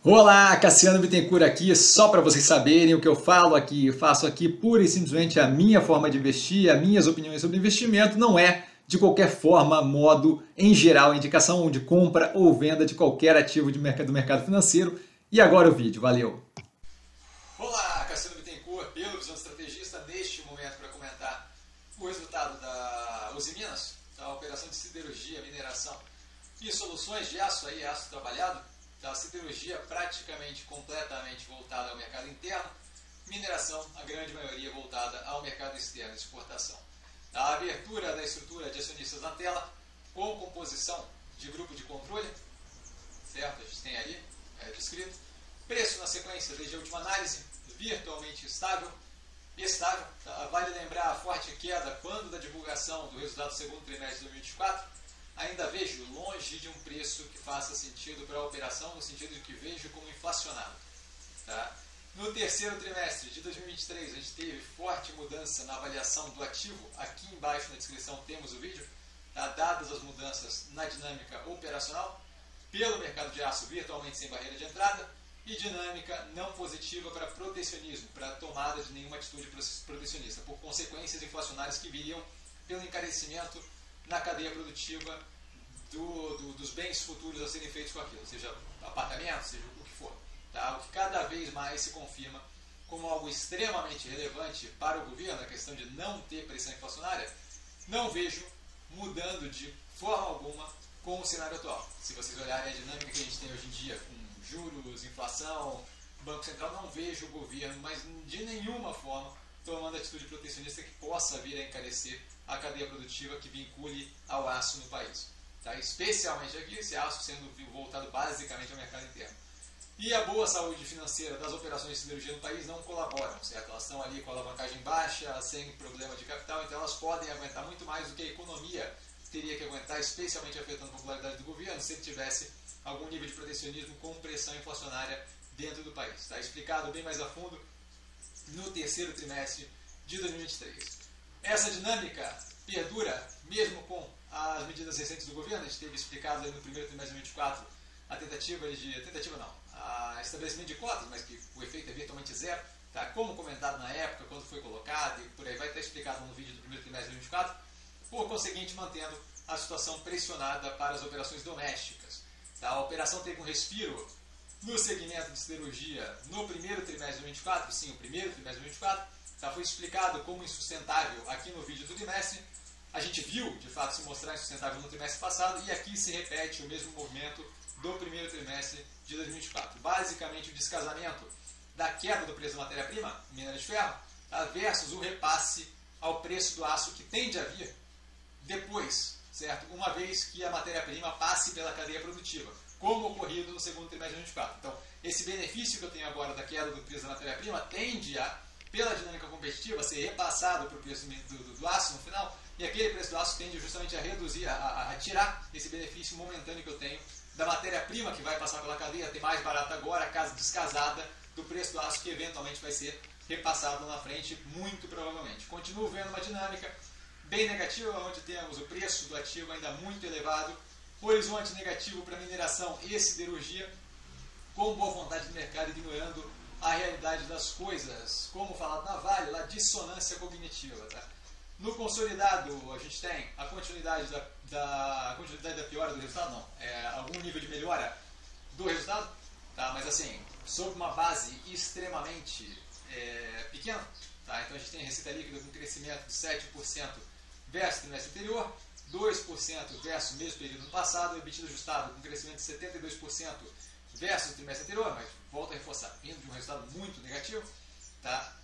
Olá, Cassiano Bittencourt aqui, só para vocês saberem o que eu falo aqui, faço aqui pura e simplesmente a minha forma de investir, as minhas opiniões sobre investimento, não é de qualquer forma, modo, em geral, indicação de compra ou venda de qualquer ativo do mercado financeiro. E agora o vídeo, valeu! Olá, Cassiano Bittencourt, pelo Visão Estrategista, neste momento para comentar o resultado da Usiminas, da operação de siderurgia, mineração e soluções de aço, aço trabalhado. A siderurgia praticamente completamente voltada ao mercado interno, mineração, a grande maioria voltada ao mercado externo, exportação. A abertura da estrutura de acionistas na tela, com composição de grupo de controle, certo? A gente tem aí descrito. Preço na sequência, desde a última análise, virtualmente estável. Tá? Vale lembrar a forte queda quando da divulgação do resultado do segundo trimestre de 2024. Ainda vejo longe de um preço que faça sentido para a operação, no sentido de que vejo como inflacionado. Tá? No terceiro trimestre de 2023, a gente teve forte mudança na avaliação do ativo. Aqui embaixo na descrição temos o vídeo, tá? Dadas as mudanças na dinâmica operacional, pelo mercado de aço virtualmente sem barreira de entrada, e dinâmica não positiva para protecionismo, para tomada de nenhuma atitude protecionista, por consequências inflacionárias que viriam pelo encarecimento na cadeia produtiva dos bens futuros a serem feitos com aquilo, seja apartamento, seja o que for. Tá? O que cada vez mais se confirma como algo extremamente relevante para o governo, a questão de não ter pressão inflacionária, não vejo mudando de forma alguma com o cenário atual. Se vocês olharem a dinâmica que a gente tem hoje em dia, com juros, inflação, Banco Central, não vejo o governo, mas de nenhuma forma, tomando atitude protecionista que possa vir a encarecer a cadeia produtiva que vincule ao aço no país. Tá? Especialmente aqui, esse aço sendo voltado basicamente ao mercado interno. E a boa saúde financeira das operações de siderurgia no país não colaboram, certo? Elas estão ali com a alavancagem baixa, sem problema de capital, então elas podem aguentar muito mais do que a economia teria que aguentar, especialmente afetando a popularidade do governo, se ele tivesse algum nível de protecionismo com pressão inflacionária dentro do país. Está explicado bem mais a fundo no terceiro trimestre de 2023. Essa dinâmica perdura mesmo com as medidas recentes do governo. A gente teve explicado aí no primeiro trimestre de 2024 a estabelecimento de cotas, mas que o efeito é virtualmente zero, tá? Como comentado na época, quando foi colocado, e por aí vai estar explicado no vídeo do primeiro trimestre de 2024, por conseguinte mantendo a situação pressionada para as operações domésticas. Tá? A operação teve um respiro no segmento de siderurgia no primeiro trimestre de 2024, sim, o primeiro trimestre de 2024, tá? Foi explicado como insustentável aqui no vídeo do trimestre. A gente viu, de fato, se mostrar insustentável no trimestre passado e aqui se repete o mesmo movimento do primeiro trimestre de 2024. Basicamente, o descasamento da queda do preço da matéria-prima, minério de ferro, tá? Versus o repasse ao preço do aço que tende a vir depois, certo? Uma vez que a matéria-prima passe pela cadeia produtiva, como ocorrido no segundo trimestre de 2024. Então, esse benefício que eu tenho agora da queda do preço da matéria-prima tende a, pela dinâmica competitiva, ser repassado para o preço do aço no final, e aquele preço do aço tende justamente a reduzir, a tirar esse benefício momentâneo que eu tenho da matéria-prima que vai passar pela cadeia, ter mais barata agora, descasada do preço do aço que eventualmente vai ser repassado na frente, muito provavelmente. Continuo vendo uma dinâmica bem negativa, onde temos o preço do ativo ainda muito elevado, horizonte negativo para mineração e siderurgia, com boa vontade do mercado, ignorando a realidade das coisas, como falado na Vale, a dissonância cognitiva. Tá? No consolidado, a gente tem a continuidade da piora do resultado, não, algum nível de melhora do resultado, tá? Mas assim, sob uma base extremamente pequena. Tá? Então a gente tem a receita líquida com crescimento de 7% versus o trimestre anterior, 2% versus o mesmo período no passado, EBITDA ajustado com crescimento de 72% versus o trimestre anterior, mas volto a reforçar, vindo de um resultado muito negativo, tá?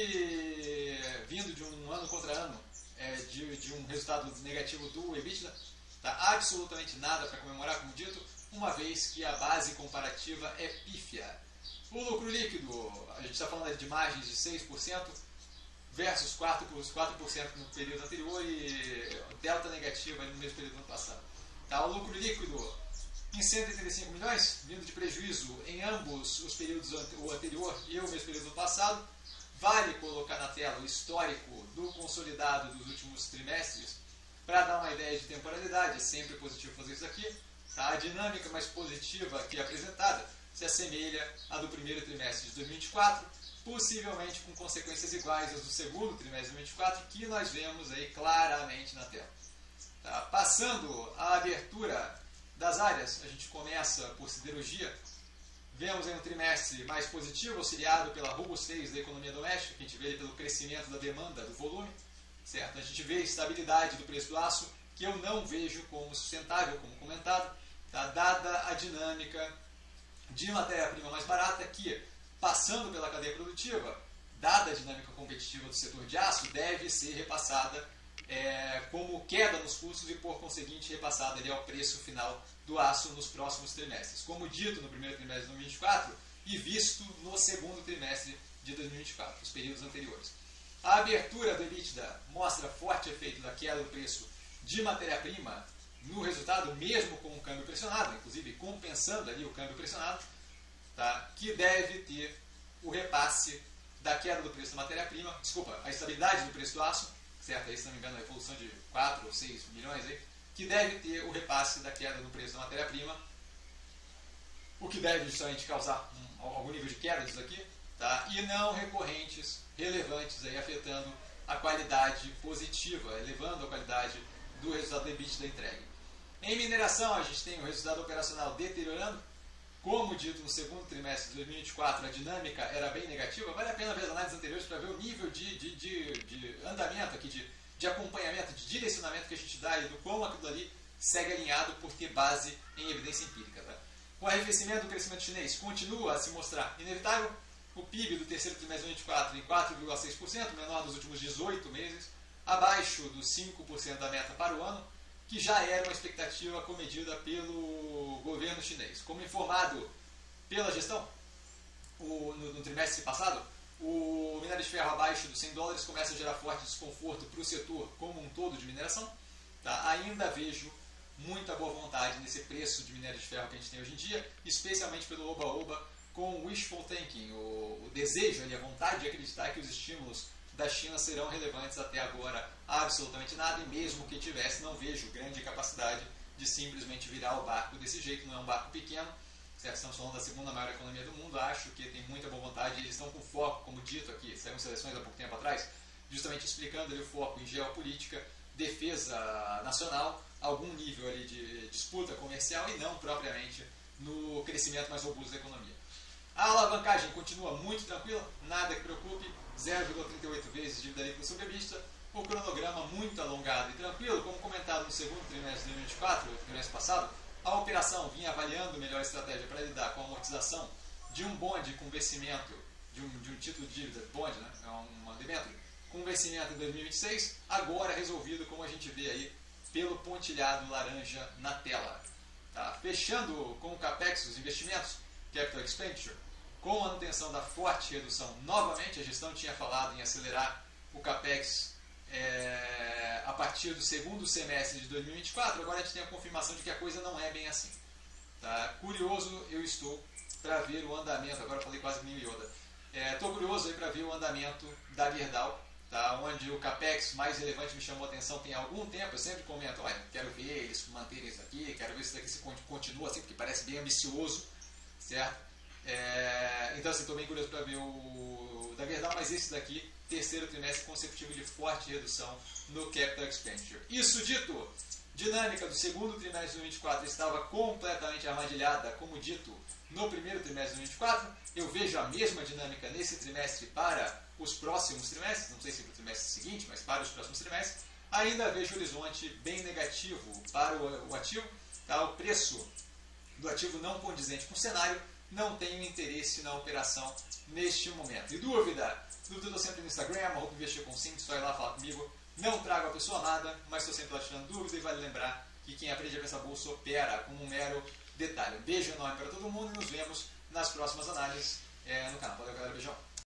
E vindo de um ano contra ano de um resultado negativo do EBITDA, tá? Absolutamente nada para comemorar, como dito, uma vez que a base comparativa é pífia. O lucro líquido, a gente está falando de margens de 6%, versus 4% no período anterior e delta negativa no mesmo período do ano passado. Tá? O lucro líquido em 185 milhões, vindo de prejuízo em ambos os períodos, o anterior e o mesmo período do passado. Vale colocar na tela o histórico do consolidado dos últimos trimestres para dar uma ideia de temporalidade. É sempre positivo fazer isso aqui. Tá? A dinâmica mais positiva aqui apresentada se assemelha à do primeiro trimestre de 2024, possivelmente com consequências iguais às do segundo trimestre de 2024, que nós vemos aí claramente na tela. Tá? Passando a abertura das áreas, a gente começa por siderurgia. Vemos aí um trimestre mais positivo, auxiliado pela robustez da economia doméstica, que a gente vê pelo crescimento da demanda, do volume. Certo? A gente vê a estabilidade do preço do aço, que eu não vejo como sustentável, como comentado, tá? Dada a dinâmica de matéria-prima mais barata, que, passando pela cadeia produtiva, dada a dinâmica competitiva do setor de aço, deve ser repassada como queda nos custos e, por conseguinte, repassada ali ao preço final do aço nos próximos trimestres. Como dito no primeiro trimestre de 2024 e visto no segundo trimestre de 2024, os períodos anteriores. A abertura do EBITDA mostra forte efeito da queda do preço de matéria-prima no resultado, mesmo com o câmbio pressionado, inclusive compensando ali o câmbio pressionado, tá? Que deve ter o repasse da queda do preço da matéria-prima, a estabilidade do preço do aço, certo? Aí, se não me engano, a evolução de 4 ou 6 milhões aí, que deve ter o repasse da queda do preço da matéria-prima, o que deve justamente causar algum nível de queda disso aqui, tá? E não recorrentes relevantes aí, afetando a qualidade positiva, elevando a qualidade do resultado do EBITDA entregue. Em mineração, a gente tem o resultado operacional deteriorando. Como dito no segundo trimestre de 2024, a dinâmica era bem negativa. Vale a pena ver as análises anteriores para ver o nível de andamento aqui, de acompanhamento, de direcionamento que a gente dá e do como aquilo ali segue alinhado por ter base em evidência empírica. Tá? O arrefecimento do crescimento chinês continua a se mostrar inevitável. O PIB do terceiro trimestre de 2024 em 4,6%, menor dos últimos 18 meses, abaixo dos 5% da meta para o ano, que já era uma expectativa comedida pelo governo chinês. Como informado pela gestão, no trimestre passado, o minério de ferro abaixo dos $100 começa a gerar forte desconforto para o setor como um todo de mineração. Tá? Ainda vejo muita boa vontade nesse preço de minério de ferro que a gente tem hoje em dia, especialmente pelo oba-oba, com o wishful thinking, o desejo, a vontade de acreditar que os estímulos da China serão relevantes. Até agora absolutamente nada, e mesmo que tivesse, não vejo grande capacidade de simplesmente virar o barco desse jeito. Não é um barco pequeno, certo? Estamos falando da segunda maior economia do mundo, acho que tem muita boa vontade, eles estão com foco, como dito aqui, saíram seleções há pouco tempo atrás, justamente explicando ali o foco em geopolítica, defesa nacional, algum nível ali de disputa comercial e não propriamente no crescimento mais robusto da economia. A alavancagem continua muito tranquila, nada que preocupe, 0,38 vezes dívida líquida sobre vista, o cronograma muito alongado e tranquilo, como comentado no segundo trimestre de 2024, o trimestre passado. A operação vinha avaliando melhor estratégia para lidar com a amortização de um bonde com vencimento, de um título de dívida, bonde, né? É uma debênture, com vencimento em 2026, agora resolvido, como a gente vê aí, pelo pontilhado laranja na tela. Tá? Fechando com o CAPEX, os investimentos, Capital Expenditure, com a manutenção da forte redução. Novamente, a gestão tinha falado em acelerar o CAPEX a partir do segundo semestre de 2024, agora a gente tem a confirmação de que a coisa não é bem assim. Tá? Curioso eu estou para ver o andamento, agora eu falei quase que Yoda, estou curioso para ver o andamento da Gerdau, tá? Onde o CAPEX mais relevante me chamou a atenção tem algum tempo. Eu sempre comento, olha, quero ver eles manterem isso aqui, quero ver se isso daqui se continua assim, porque parece bem ambicioso, certo? Então assim, estou bem curioso para ver o da Gerdau, mas esse daqui, terceiro trimestre consecutivo de forte redução no Capital Expenditure. Isso dito, dinâmica do segundo trimestre de 2024 estava completamente armadilhada, como dito, no primeiro trimestre de 2024. Eu vejo a mesma dinâmica nesse trimestre para os próximos trimestres, não sei se para o trimestre seguinte, mas para os próximos trimestres. Ainda vejo o horizonte bem negativo para o ativo. Tá? O preço do ativo não condizente com o cenário, não tenho interesse na operação neste momento. E dúvida? Dúvida eu estou sempre no Instagram, @investirconsciente, só ir lá falar comigo. Não trago a pessoa nada, mas estou sempre lá tirando dúvida, e vale lembrar que quem aprende a pensar bolsa opera como um mero detalhe. Um beijo enorme para todo mundo e nos vemos nas próximas análises no canal. Valeu, galera, beijão.